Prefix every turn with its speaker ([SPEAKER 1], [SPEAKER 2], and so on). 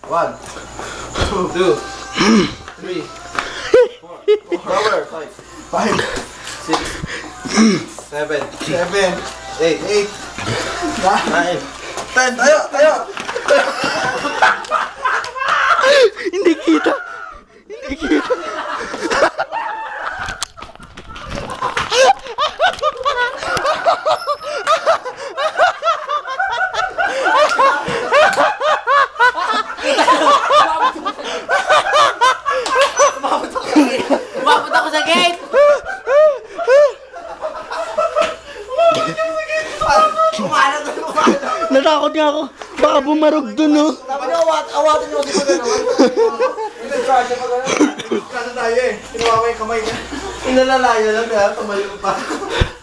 [SPEAKER 1] 1, 2, 3, 4, 5, 6, 7, 8, 9, 10. Tayo!
[SPEAKER 2] Hindi kita. Hindi kita.
[SPEAKER 3] Umabot ako sa gate!
[SPEAKER 2] Natakot nga ako. Baka bumarog dun, no?
[SPEAKER 1] Dapat niyo awatin niyo kasi pag gano'n. Nag-charge pag gano'n. Kasa tayo eh. Kinuha ko yung kamay niya. Inalalaya lang kaya tumayo pa.